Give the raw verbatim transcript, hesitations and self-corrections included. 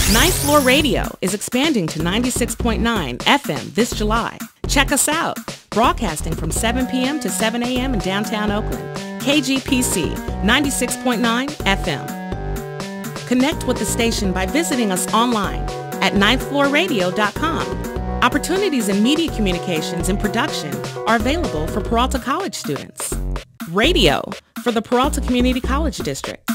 Ninth Floor Radio is expanding to ninety-six point nine F M this July. Check us out, broadcasting from seven p m to seven a m in downtown Oakland. K G P C ninety-six point nine F M. Connect with the station by visiting us online at ninth floor radio dot com. Opportunities in media communications and production are available for Peralta College students. Radio for the Peralta Community College District.